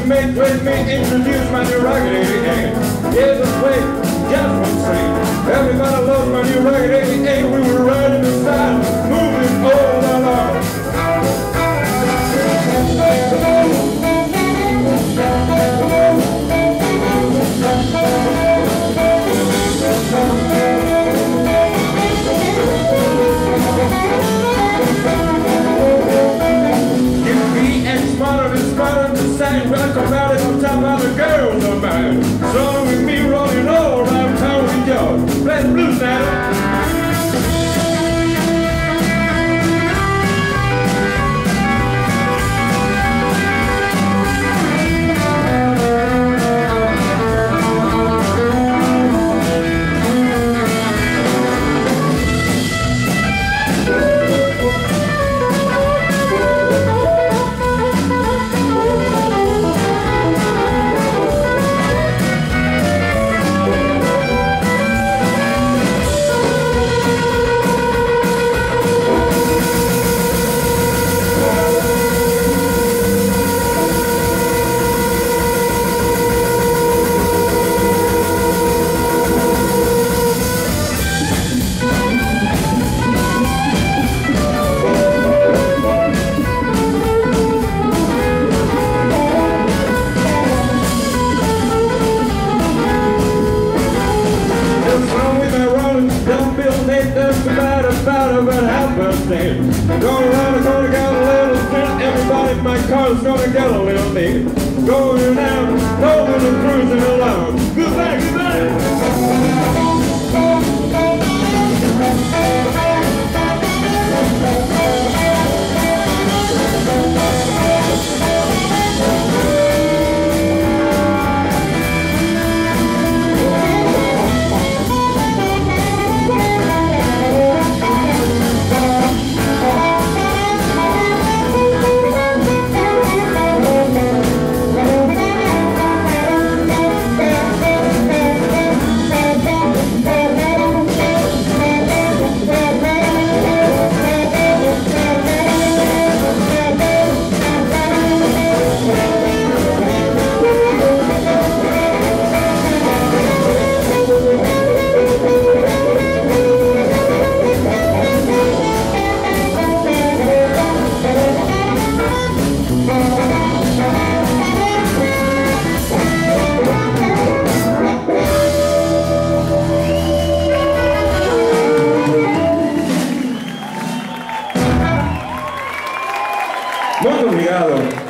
Let me introduce my new Raggedy Ann. Yeah, this way, just one thing. Everybody loves my new Raggedy Ann. We were riding the side, moving all along. Welcome out on top of the girls of mine. So with me rolling all around town with y'all. Play the blues now. About half past 10. Going around the corner, got a little bit. Everybody in my car's gonna get a little neat. Going out, going and cruising along. Goodbye, goodbye. Muito obrigado.